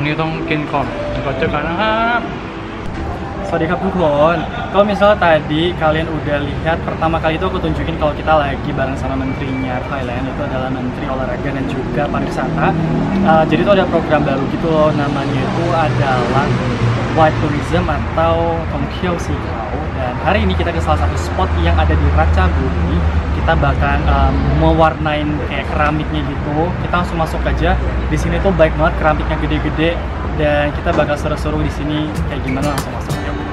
นี้ต้องกินก่อนก่อนเจอกันนะครับ Swadikapทุกคน. Kalau misalnya tadi kalian udah lihat, pertama kali itu aku tunjukin kalau kita lagi bareng sama menterinya Thailand, itu adalah Menteri Olahraga dan juga Pariwisata. Jadi itu ada program baru gitu loh, namanya itu adalah White Tourism atau Tongkiao Sikau. Dan hari ini kita ke salah satu spot yang ada di Ratchaburi. Kita bahkan mewarnain kayak keramiknya gitu. Kita langsung masuk aja. Di sini tuh baik banget, keramiknya gede-gede. Dan kita bakal seru-seru di sini kayak gimana, langsung masuk.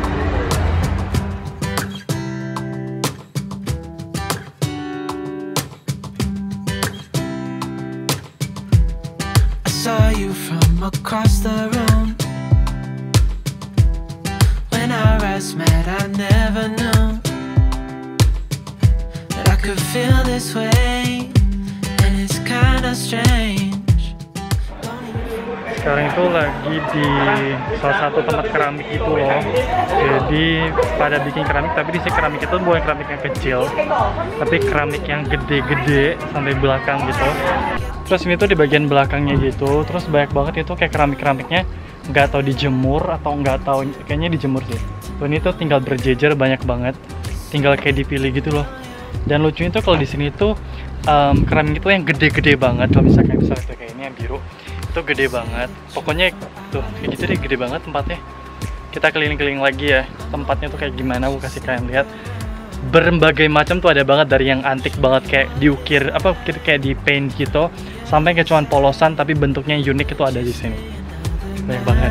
Saw you from across the room. When our eyes met, I never knew that I could feel this way, and it's kinda strange. Sekarang itu lagi di salah satu tempat keramik itu loh. Jadi pada bikin keramik, tapi di sini keramik itu bukan keramik yang kecil, tapi keramik yang gede-gede sampai belakang gitu. Terus ini tuh di bagian belakangnya gitu, terus banyak banget itu kayak keramik-keramiknya nggak tahu dijemur atau nggak tahu, kayaknya dijemur sih. Tuh ini tuh tinggal berjejer banyak banget, tinggal kayak dipilih gitu loh. Dan lucunya tuh kalau di sini tuh keramik itu yang gede-gede banget. Kalau misalnya tuh kayak ini yang biru, itu gede banget. Pokoknya tuh kayak gitu deh, gede banget tempatnya. Kita keliling-keliling lagi ya, tempatnya tuh kayak gimana, aku kasih kalian lihat. Berbagai macam tuh ada banget, dari yang antik banget kayak diukir apa kayak di paint gitu, sampai ke cuman polosan tapi bentuknya unik itu ada di sini. Banyak banget.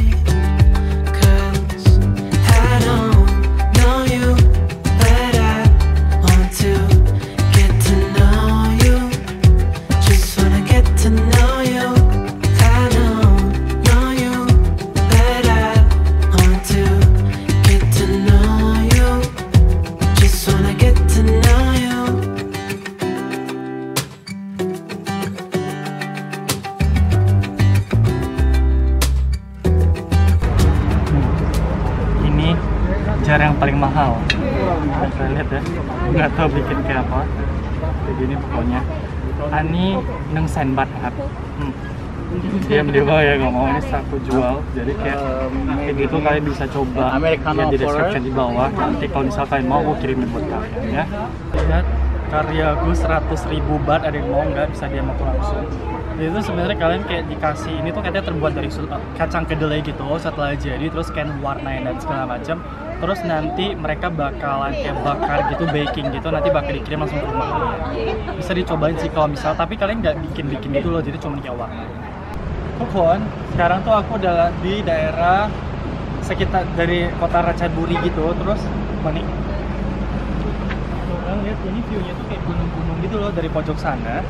Jar yang paling mahal. Kita lihat ya, nggak tahu bikin kayak apa. Kayak gini pokoknya. Ani 100,000 bahtครับ. Diam di bawah ya, nggak mau ini aku jual. Jadi kayak gitu kalian bisa coba. Lihat di description di bawah. Nanti kalau misalnya kalian mau, aku kirimin buat kalian ya. Lihat karyaku 100.000 baht. Ada yang mau nggak, bisa DM aku langsung. Jadi itu sebenarnya kalian kayak dikasih, ini tuh katanya terbuat dari kacang kedelai gitu. Setelah jadi terus kan warnain dan segala macam. Terus nanti mereka bakalan kayak bakar gitu, baking gitu, nanti bakal dikirim langsung ke rumah kalian. Bisa dicobain sih kalau misal, tapi kalian nggak bikin-bikin gitu loh, jadi cuma kayak warna. Tukon, sekarang tuh aku udah di daerah sekitar dari kota Ratchaburi gitu, terus mana? Orang lihat ini view-nya tuh kayak gunung-gunung gitu loh dari pojok sana.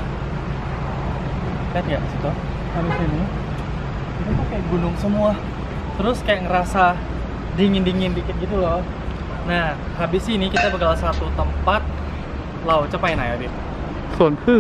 Lihat nggak situ? Habis ini, itu tuh kayak gunung semua. Terus kayak ngerasa dingin-dingin dikit gitu loh. Nah, habis ini kita bakal satu tempatเราจะไปไหนอะดิสวนผึ้ง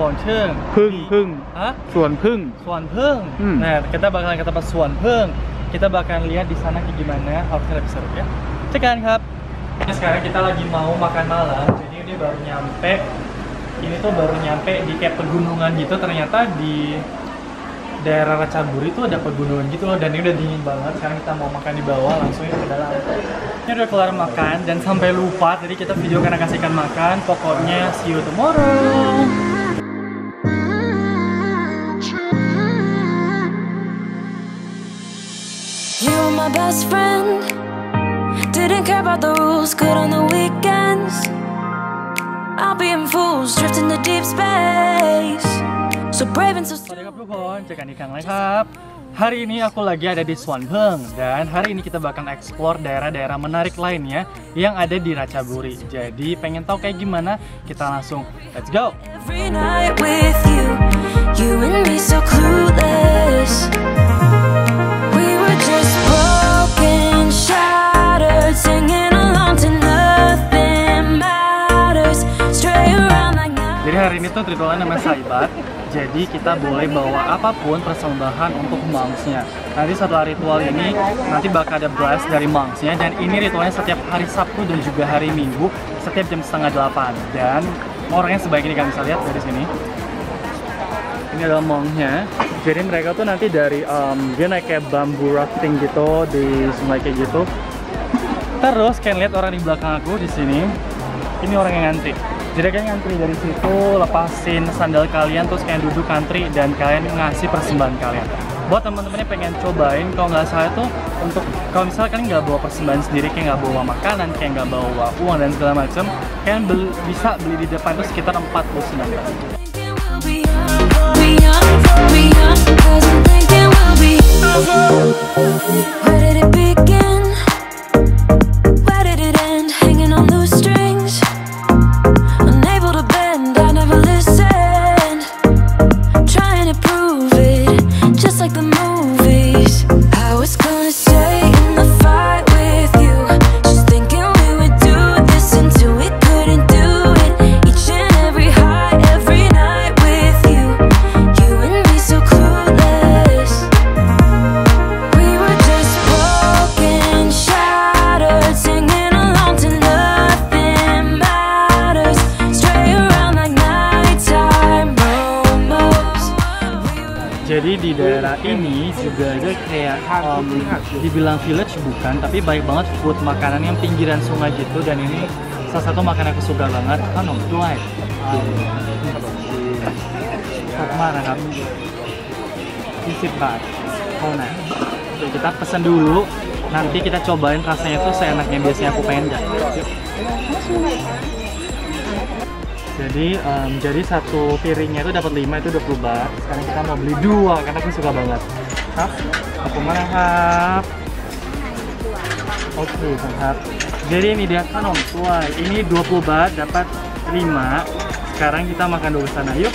Hah? Swan Pheng. Nah, kita bakalan ke tempat Swan Pheng. Kita bakalan lihat di sana kayak gimana, harusnya lebih seru ya. Cekanครับ. Ini sekarang kita lagi mau makan malam. Jadi ini baru nyampe. Ini tuh baru nyampe di kayak pegunungan gitu. Ternyata di daerah Ratchaburi itu ada pegunungan gitu loh, dan ini udah dingin banget. Sekarang kita mau makan di bawah, langsung ke dalam. Ini udah kelar makan dan sampai lupa, jadi kita video karena kasihkan makan. Pokoknya see you tomorrow. You were my best friend, didn't care about the rules, good on the weekends. I'll be in fools, drifting to deep space. So brave and so Swadikapทุกคนเจอกันอีกครั้งนะครับ Hari ini aku lagi ada di Swan Pheng, dan hari ini kita bakal explore daerah-daerah menarik lainnya yang ada di Ratchaburi. Jadi pengen tahu kayak gimana? Kita langsung let's go. every night with you, you and me so clueless. We were just broken, shattered, singing along to nothing matters. Stray around like nothing. Jadi hari ini tuh ritualnya namanya Saibat. Jadi kita boleh bawa apapun persembahan untuk monksnya. Nanti setelah ritual ini, nanti bakal ada blast dari monksnya. Dan ini ritualnya setiap hari Sabtu dan juga hari Minggu, setiap jam 7:30. Dan orangnya sebaik ini, kalian bisa lihat dari sini. Ini adalah monknya. Jadi mereka tuh nanti dari dia naik kayak bambu rafting gitu di sungai kayak gitu. Terus kalian lihat orang di belakang aku di sini. Ini orang yang ngantri. Jadi kalian ngantri dari situ, lepasin sandal kalian, terus kalian duduk ngantri dan kalian ngasih persembahan kalian. Buat teman-teman yang pengen cobain, kalau nggak salah tuh untuk kalau misalnya kalian nggak bawa persembahan sendiri, kayak nggak bawa makanan, kayak nggak bawa uang dan segala macam, kalian bisa beli di depan itu sekitar 49 ribu. Where did it begin? Where did it end? Hanging on loose strings, unable to bend. I never listened, trying to prove it, just like the movies. I was gonna stay in the fight with you, just thinking we would do this until we couldn't do it. Each and every high, every night with you, you and me so clueless. We were just broken, shattered, singing along to nothing matters. Stray around like nighttime almost. Jadi di daerah ini juga ada kayak dibilang village bukan, tapi baik banget food makanan yang pinggiran sungai gitu. Dan ini salah satu makanan aku suka banget, kanom tuai. Mana kan? 20 baht. Oh nah, oke, kita pesen dulu. Nanti kita cobain rasanya tuh seenaknya biasanya aku pengen gak? Jadi satu piringnya itu dapat 5, itu 20 baht. Sekarang kita mau beli 2 karena aku suka banget. Hap, aku mana hap? Oke, hap. Jadi ini dia kanom tuai. Ini 20 baht dapat 5. Sekarang kita makan dulu sana, yuk.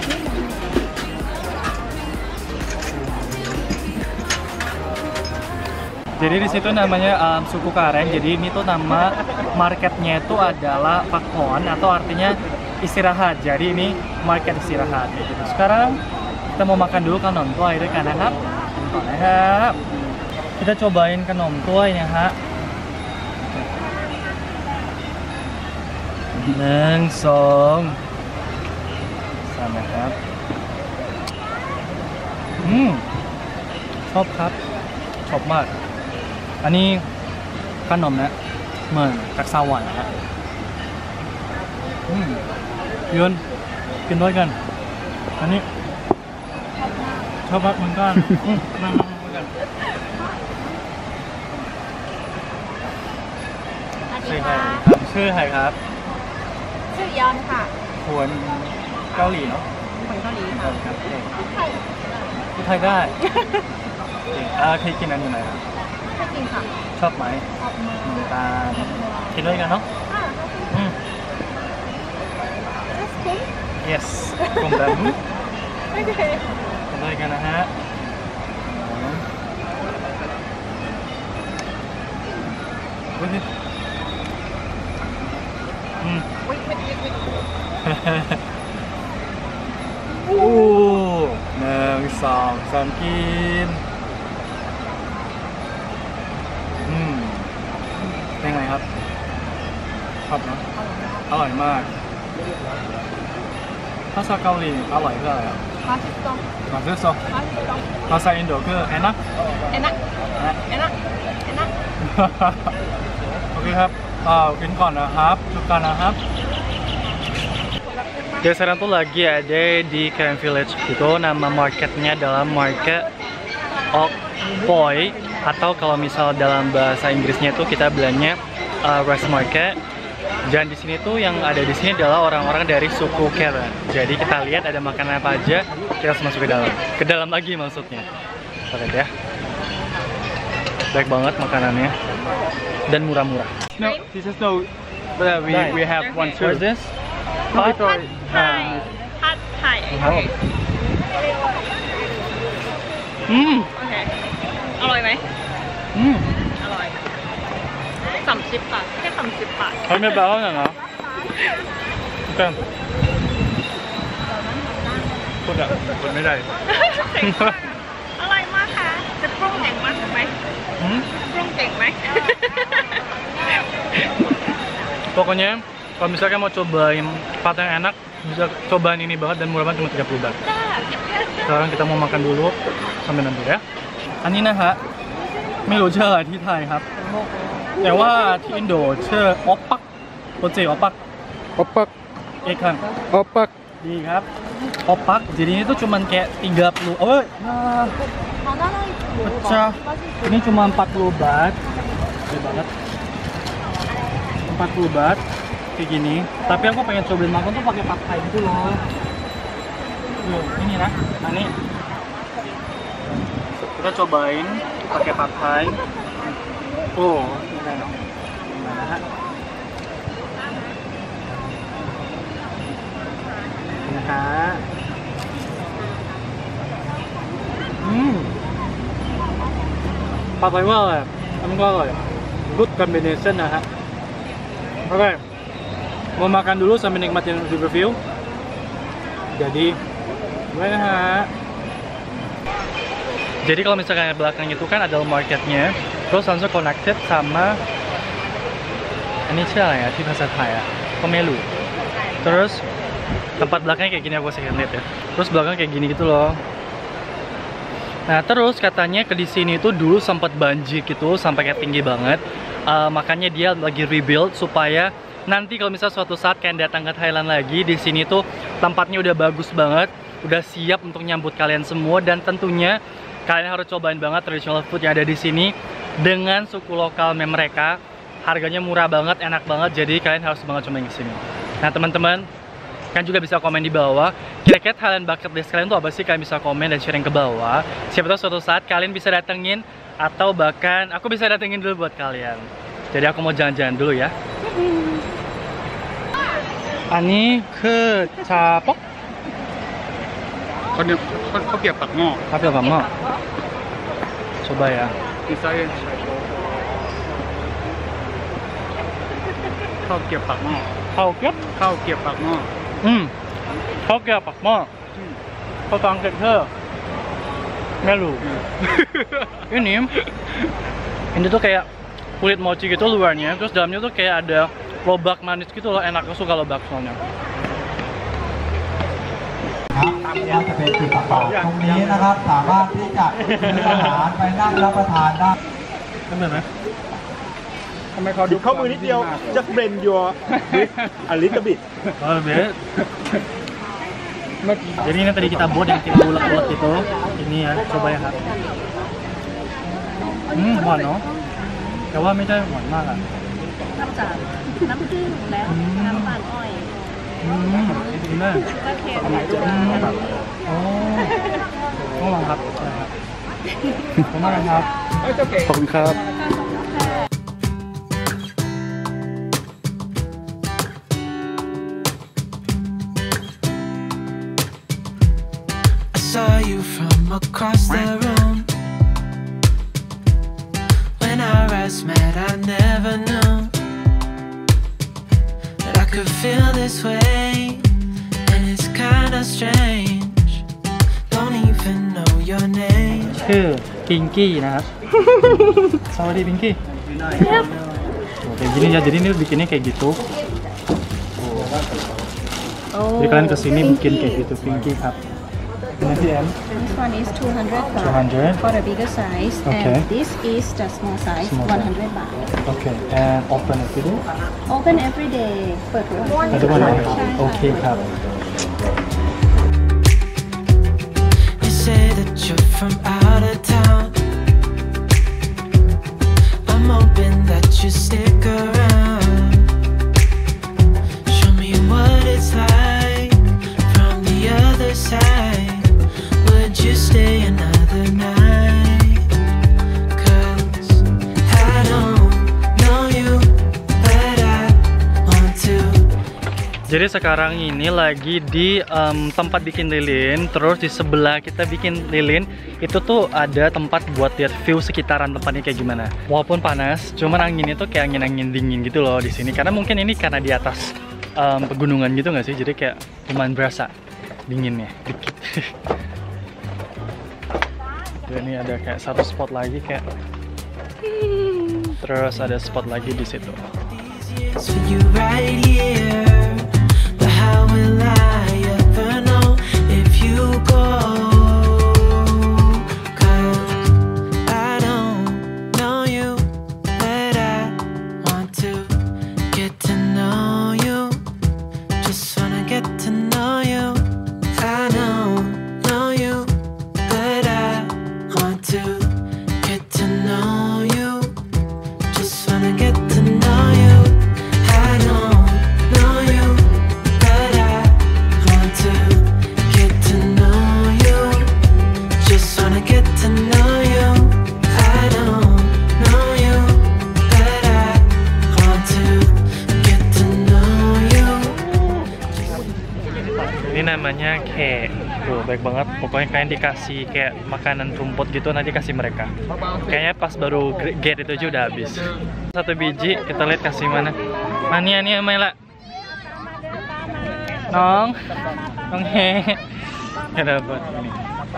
Jadi di situ namanya suku Karen. Jadi ini tuh nama marketnya itu adalah Pakon atau artinya istirahat. Jadi ini market istirahat gitu. Sekarang kita mau makan dulu kanom tuaiด้วยกันนะครับ Kita cobain kanom tuai ya ha. 1 2 3นะครับชอบครับชอบมาก อันนี้ขนมนะเหมือนจากสวรรค์นะครับยืนกินด้วยกัน อันนี้ชอบมากเหมือนกันนั่งเหมือนกันชื่อใครครับชื่อใครครับชื่อยอนค่ะคนเกาหลีเนาะคนเกาหลีค่ะครับพูดไทยได้เคยกินอันอยู่ไหนครับไม่จริงค่ะชอบไหมออกมาตากินด้วยกันเนาะค่ะ yes ผมแบบโอเคกินด้วยกันนะฮะอุ๊ยวิทโอ้1 2 3กินเป็นไงครับชอบนะอร่อยมากภาษาเกาหลีอร่อยคืออะไรอ่ะมาชิโต้มาซื้อโซมาชิโต้ภาษาอินโดคือแอนนะเอ็นนะเอ็นนะเอ็นนะโอเคครับกินก่อนนะครับจุกันนะครับ Ya sekarang tuh lagi ada di Karen Village gitu, nama marketnya adalah Market Ok Boy, atau kalau misal dalam bahasa Inggrisnya tuh kita bilangnya Rice Market. Dan di sini tuh yang ada di sini adalah orang-orang dari suku Karen. Jadi kita lihat ada makanan apa aja, kita harus masuk ke dalam lagi maksudnya. Lihat ya, baik banget makanannya dan murah-murah. No, this is no. But we have one too. What's this? Hot or ไทยผัดไทยโอเคโอเคอร่อยไหมอร่อย30 บาทแค่30 บาทไม่แปลว่าไงเนาะก็พูดไม่ได้อร่อยมากค่ะจะปรุงเก่งมากไหมปรุงเก่งไหม Pokoknya kalau misalkan mau cobain pate yang enak, bisa cobain ini banget dan murah banget cuma 30 baht. sekarang kita mau makan dulu sambil nanti ya. อันนี้นะฮะไม่รู้ชื่ออะไรที่ไทยครับแต่ว่าที่อินโดชื่อออปปักโปรเจกต์ออปปัก Opak, เอกครับ opak. ดีครับออปปัก jadi ini tuh cuman kayak 30 pecah ini cuma 40 baht gede banget 40 baht kayak gini tapi aku pengen cobain makan tuh pakai pad thai gitu loh. Tuh, ini nah ini kita cobain pakai pad thai. Oh ini kan gimana ha? Nah ha. Pad thai ว่าอะไรมันก็อร่อย good combination นะฮะ Oke, mau makan dulu sambil nikmatin review. Jadi, jadi kalau misalkan belakang itu kan ada marketnya, terus langsung connected sama ini siapa ya di bahasa Thai ya, Pemelu. Terus tempat belakangnya kayak gini aku sih lihat ya. Terus belakang kayak gini gitu loh. Nah terus katanya di sini tuh dulu sempat banjir gitu sampai kayak tinggi banget. Makanya dia lagi rebuild supaya nanti kalau misalnya suatu saat kalian datang ke Thailand lagi, di sini tuh tempatnya udah bagus banget, udah siap untuk nyambut kalian semua, dan tentunya kalian harus cobain banget traditional food yang ada di sini dengan suku lokal mereka. Harganya murah banget, enak banget, jadi kalian harus banget cobain ke sini. Nah teman-teman, kalian juga bisa komen di bawah kira-kira Thailand bucket list kalian tuh apa sih, kalian bisa komen dan sharing ke bawah. Siapa tahu suatu saat kalian bisa datengin, atau bahkan aku bisa datengin dulu buat kalian. Jadi aku mau jalan-jalan dulu ya. Ani ke capok. Kau tiap pak mo. Tapi apa mau? Coba ya. Misalnya kau tiap pak mo. Kau kiap? Kau tiap pak mo. Kau kiap pak mo. Kau tangkep ke? Melu. Ini tuh kayak kulit mochi gitu luarnya, terus dalamnya tuh kayak ada lobak manis gitu loh, enak, aku suka lobak soalnya. ครับจะเป็นจุดต่างๆตรงนี้นะครับสามารถที่จะซื้ออาหารไปนั่งรับประทานได้ทำไมไหมทำไมเขาดูข้อมือนิดเดียว just blend your with a little bit. Bet. Jadi ini tadi kita buat yang kayak ulek-ulek gitu. Ini ya, coba ya kak. หวานเนาะแต่ว่าไม่ได้หวานมากอ่ะนอกจากน้ำผึ้งและน้ำตาลอ้อยดีมากก็เค็มโอ้ต้องลองครับขอบคุณมากครับขอบคุณครับ I saw you from across the room. When our eyes met, I never knew that I could feel this way, and it's kinda strange. Don't even know your name. ชื่อพิงกี้นะครับ สวัสดีพิงกี้ kayak gini ya, jadi ini bikinnya kayak gitu. Jadi kalian kesini bikin kayak gitu, Pinky Cup. Ini M. This one is 200 baht 200. for the bigger size, Okay. and this is the small size, Small 100 baht. Okay, and open every day. Open every day. เปิดทุกวัน Everyone ใช่ okay ครับ You say that you're from out of town. I'm hoping that you stick around. Show me what it's like from the other side. Would you stay another night? 'Cause I don't know you, but I want to. Jadi sekarang ini lagi di tempat bikin lilin. Terus di sebelah kita bikin lilin itu tuh ada tempat buat lihat view sekitaran tempatnya kayak gimana. Walaupun panas, cuman anginnya tuh kayak angin-angin dingin gitu loh di sini. Karena mungkin ini karena di atas pegunungan gitu nggak sih? Jadi kayak lumayan berasa dinginnya dikit. Dan ini ada kayak satu spot lagi kayak. Terus ada spot lagi di situ. It's for you right here. But how will I ever know if you go? baik banget. Pokoknya kayak dikasih kayak makanan rumput gitu, nanti kasih mereka. Kayaknya pas baru gate itu aja udah habis. 1 biji, kita lihat kasih mana. Mania nih Mela. Nong he. Ya dapat ini.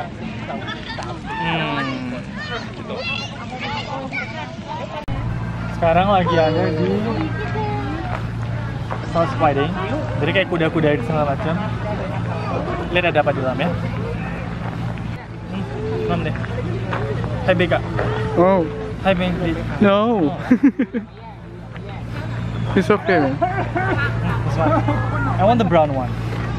Gitu. Sekarang lagi ada di horse riding, jadi kayak kuda-kuda itu segala macam. Lihat ada apa di dalam ya? Nom deh. Hai Bega. Oh, Hai Bega. no. It's okay, man. This one. I want the brown one.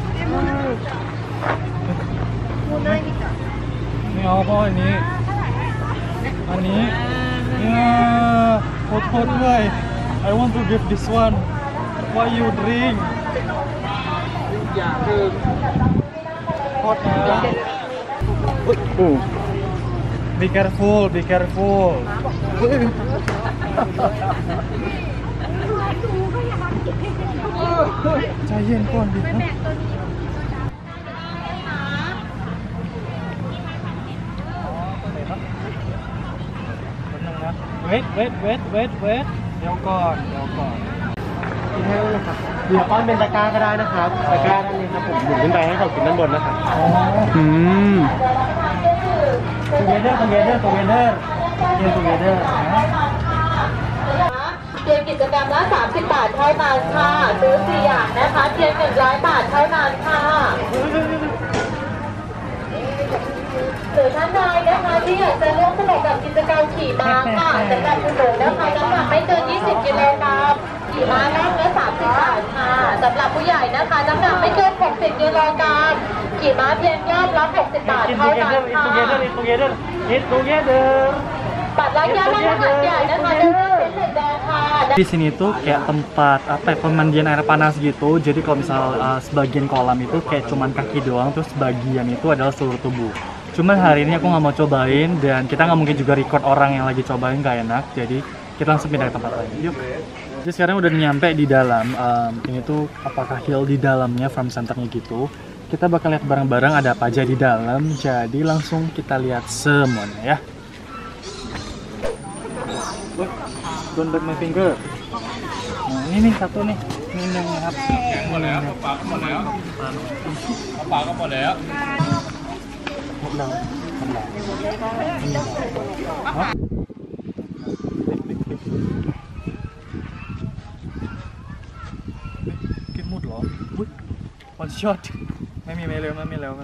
Ini apa ini? Ini. Ya, hot guy. I want to give this one. Why you drink? Hot ya. Oh. Be careful, be careful. Giant con đi. Wait. Đeo con. เดี๋ยวป้อนเป็นตะกร้าก็ได้นะครับตะกร้าด้านนี้ครับผมหมุนขึ้นไปให้เขากินด้านบนนะครับ Together. Together. เพียงกิจกรรมละ30 บาทเท่านั้นค่ะซื้อ4 อย่างนะคะเพียง100 บาทเท่านั้นค่ะหรือท่านใดนะคะที่อยากจะร่วมสนุกกับกิจกรรมขี่ม้าค่ะสำหรับคุณหนูนะคะน้ำหนักไม่เกิน20 กิโลกรัมขี่ม้านั่งละ30 บาทค่ะสำหรับผู้ใหญ่นะคะน้ำหนักไม่เกิน60 กิโลกรัมขี่ม้าเพียงรอบละ60 บาทเท่านั้นค่ะ Together. บัตรราคาและอาหารใหญ่นะคะจะเริ่มเป็นแดงค่ะ Di sini tuh kayak tempat apa ya, pemandian air panas gitu. Jadi kalau misal sebagian kolam itu kayak cuman kaki doang, terus sebagian itu adalah seluruh tubuh. Cuman hari ini aku nggak mau cobain dan kita nggak mungkin juga record orang yang lagi cobain, nggak enak. Jadi kita langsung pindah ke tempat lain. Yuk. Jadi sekarang udah nyampe di dalam. Ini tuh apakah hill di dalamnya, farm centernya gitu. Kita bakal lihat barang-barang ada apa aja di dalam. Jadi langsung kita lihat semuanya ya. Look, don't bite my finger. Nah ini nih satu nih. Ini yang ngap. Cái mút lỏ. One shot. ไม่มีแล้ว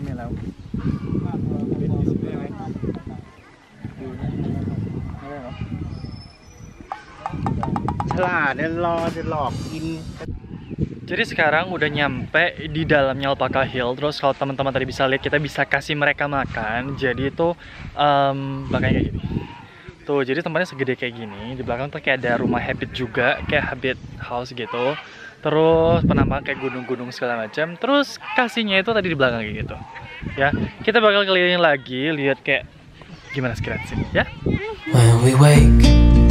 ฉลาดเนี่ยรอจะหลอกกิน Jadi sekarang udah nyampe di dalamnya Alpaca Hill. Terus kalau teman-teman tadi bisa lihat, kita bisa kasih mereka makan. Jadi itu belakangnya kayak gini. Tuh, jadi tempatnya segede kayak gini. Di belakang tuh kayak ada rumah habit juga, kayak habit house gitu. Terus penampakan kayak gunung-gunung segala macam. Terus kasihnya itu tadi di belakang kayak gitu. Ya, kita bakal keliling lagi, lihat kayak gimana sekitar sini, ya. When we wake,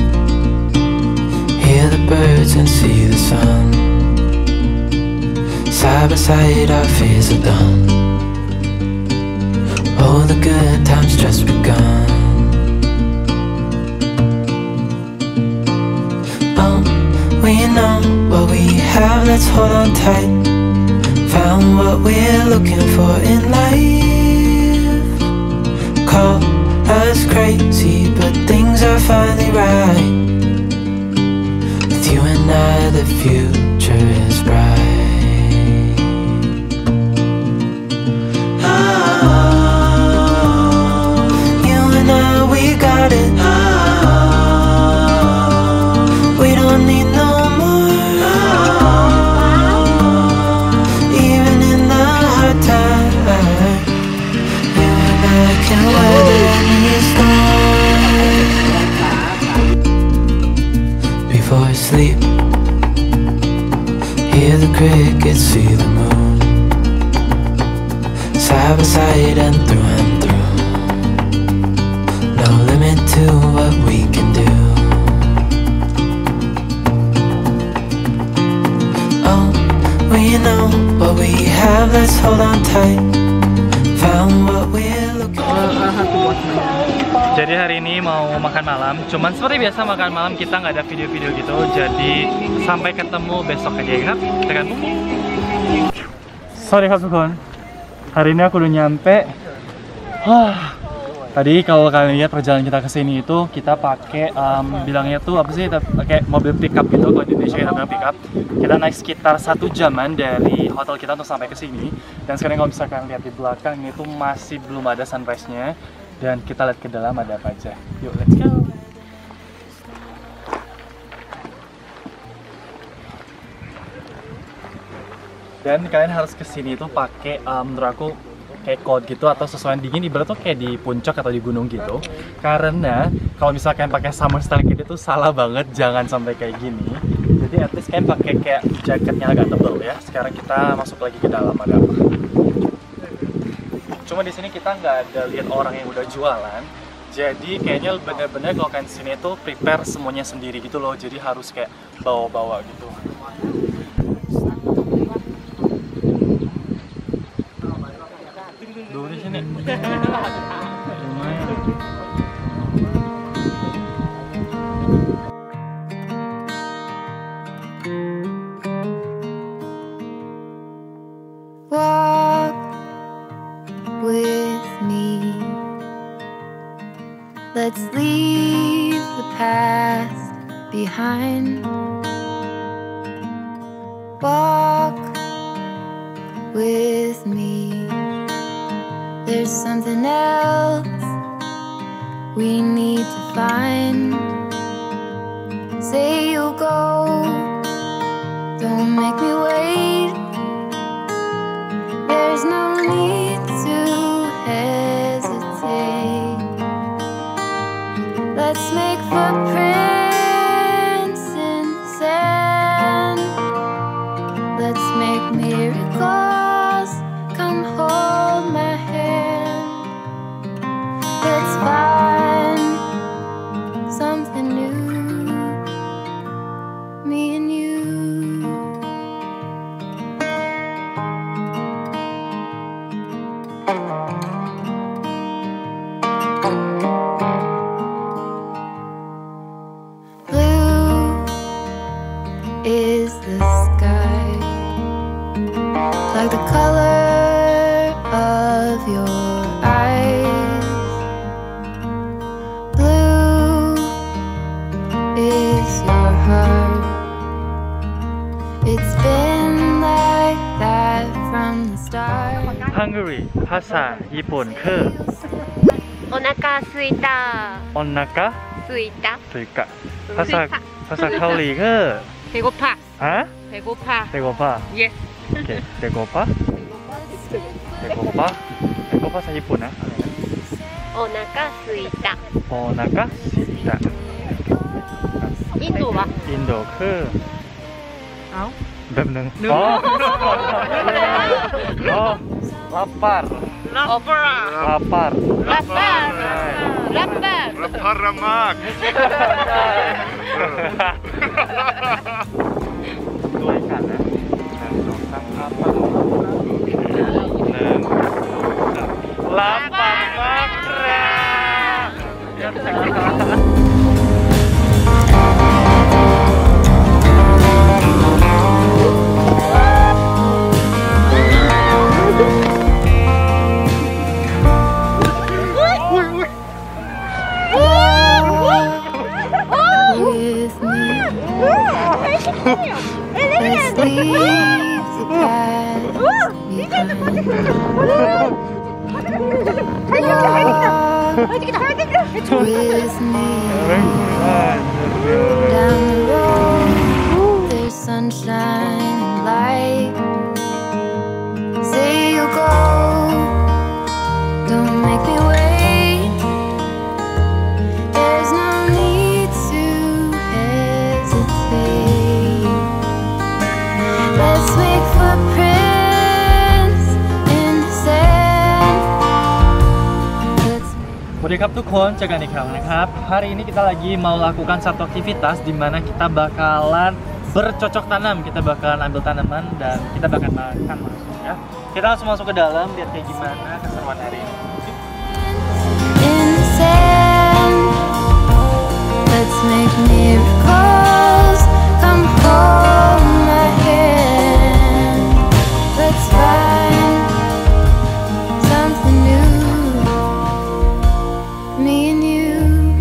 hear the birds and see the sun. Side by side our fears are done. Oh, the good times just begun. Oh, we know what we have, let's hold on tight. Found what we're looking for in life. Call us crazy, but things are finally right. With you and I, the future is bright. Got it. We don't need no more. Even in the hard time, you and I can weather any storm. Before I sleep, hear the crickets, see the moon. Side by side and through and through. No limit to what we can do. Oh, we know what we have, let's hold on tight. Found found what we're looking for. Jadi hari ini mau makan malam. Cuman seperti biasa makan malam kita nggak ada video-video gitu. Jadi sampai ketemu besok aja ya kan? Tekan. Sorryทุกคน. Hari ini aku udah nyampe. Tadi kalau kalian lihat perjalanan kita ke sini itu kita pakai bilangnya tuh apa sih? Pakai mobil pickup gitu. Kalau di Indonesia kita bilang pickup. Kita naik sekitar 1 jaman dari hotel kita untuk sampai ke sini. Dan sekarang kalau misalkan lihat di belakang itu masih belum ada sunrise-nya. Dan kita lihat ke dalam ada apa aja. Yuk, let's go. Dan kalian harus kesini itu pakai menurut aku kayak coat gitu atau sesuai dingin, ibarat tuh kayak di puncak atau di gunung gitu. Karena kalau misalkan pakai summer style gitu salah banget, jangan sampai kayak gini. Jadi at least kalian pakai kayak jaketnya agak tebal ya. Sekarang kita masuk lagi ke dalam, ada apa? Cuma di sini kita nggak ada lihat orang yang udah jualan. Jadi kayaknya bener-bener kalau kalian sini tuh prepare semuanya sendiri gitu loh. Jadi harus kayak bawa-bawa gitu. Dulu di sini. Lumayan. Walk with me. Let's leave the past behind. Walk with me. There's something else we need to find. Say you'll go, don't make me wait. There's no need to hesitate. Let's make footprints in the sand. Let's make miracles. Come hold my hand. Let's find something new, me and you. Blue is the sky, like the color of your eyes. Blue is your heart. It's been like that from the start. Hungary ภาษาญี่ปุ่นคือโอนาคาซุยตาお腹ซุยตาสุยกะภาษาเกาหลีคือเบโกพาฮะเบโกพาเดโกปะ yes โอเคเดโกปะเดโกปะภาษาญี่ปุ่นนะโอนาคาซุยตาโอนาคาซิตะอินโดวะอินโดคือเอ้าแบบนึงอ๋อลาปาร์ลาปาลาปาร์ลาปาลาปา Paramak. ด้วยกันนะ1 2 3ลาปาร์ลาปาร์มาครา With me. Let's leave the past behind. Walk with me. Down the road, there's sunshine and light. Say you'll go, don't make me wait. There's no need to hesitate. Let's make footprints in the sand. Let's สวัสดีครับทุกคนเจอกันอีกครั้งนะครับ hari ini kita lagi mau lakukan satu aktivitas di mana kita bakalan bercocok tanam. Kita bakalan ambil tanaman dan kita bakalan makan langsung ya. Kita langsung masuk ke dalam lihat kayak gimana keseruan hari ini. In the sand, let's make miracles. Come hold my hand. Let's find something new. Me and you.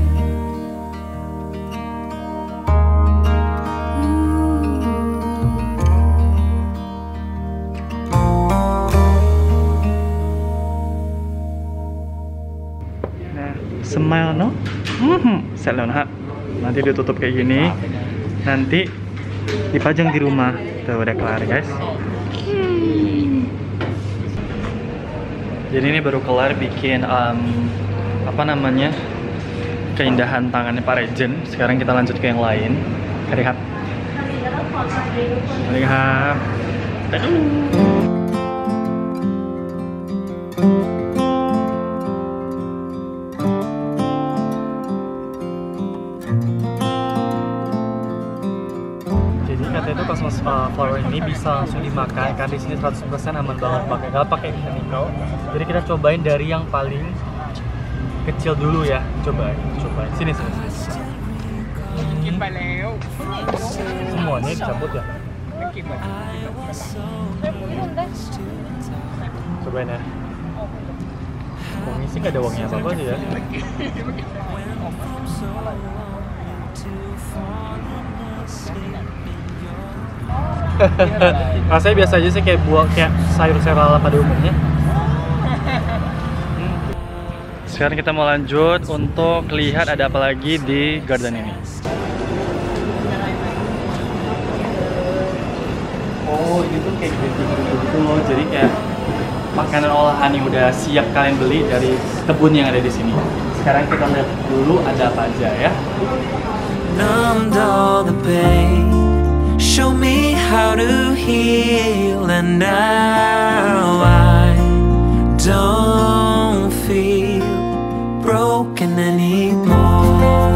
Smile no? Set loh nah. Nanti ditutup kayak gini. Nanti dipajang di rumah. Tuh udah kelar guys. Jadi ini baru kelar bikin apa namanya, keindahan tangannya Pak Regen. Sekarang kita lanjut ke yang lain. Lihat. Lihat. Itu cosmos flower ini bisa langsung dimakan karena di sini 100% aman banget, nggak pakai chemical. Jadi kita cobain dari yang paling kecil dulu ya, cobain. Sini. Semuanya dicabut ya. Cobain ya. Wangi sih nggak ada wangi apa sih ya. Rasanya biasa aja sih, kayak sayur-sayur ala pada umumnya. Sekarang kita mau lanjut untuk lihat ada apa lagi di garden ini. Oh, ini tuh kayak gitu loh. Jadi kayak makanan olahan yang udah siap kalian beli dari kebun yang ada di sini. Sekarang kita lihat dulu ada apa aja ya. Numbed all the pain. Show me how to heal, and now I don't feel broken anymore.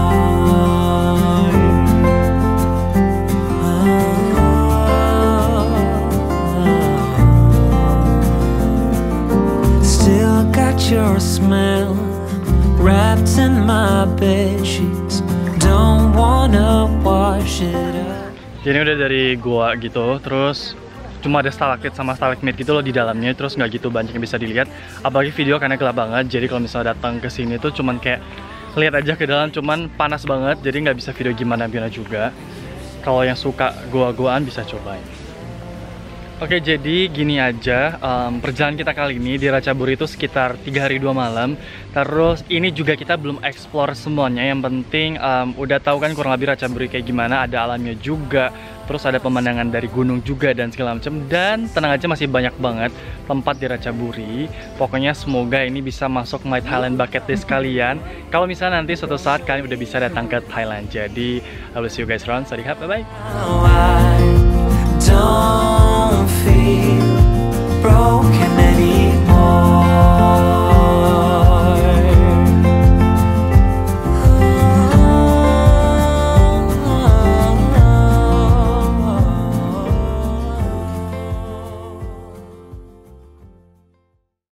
Still got your smell wrapped in my bedsheets. Don't wanna wash it up. Jadi udah dari gua gitu, terus cuma ada stalaktit sama stalagmit gitu loh di dalamnya, terus nggak gitu banyak yang bisa dilihat. Apalagi video karena gelap banget, jadi kalau misalnya datang ke sini tuh cuman kayak lihat aja ke dalam, cuman panas banget, jadi nggak bisa video gimana juga. Kalau yang suka gua-guaan bisa cobain. Oke, jadi gini aja perjalanan kita kali ini di Ratchaburi itu sekitar 3 hari 2 malam. Terus ini juga kita belum explore semuanya. Yang penting udah tahu kan kurang lebih Ratchaburi kayak gimana. Ada alamnya juga, terus ada pemandangan dari gunung juga dan segala macam. Dan tenang aja, masih banyak banget tempat di Ratchaburi. Pokoknya semoga ini bisa masuk My Thailand bucket list kalian. Kalau misalnya nanti suatu saat kalian udah bisa datang ke Thailand. Jadi I will see you guys around. Sawadee krap, bye bye. Don't feel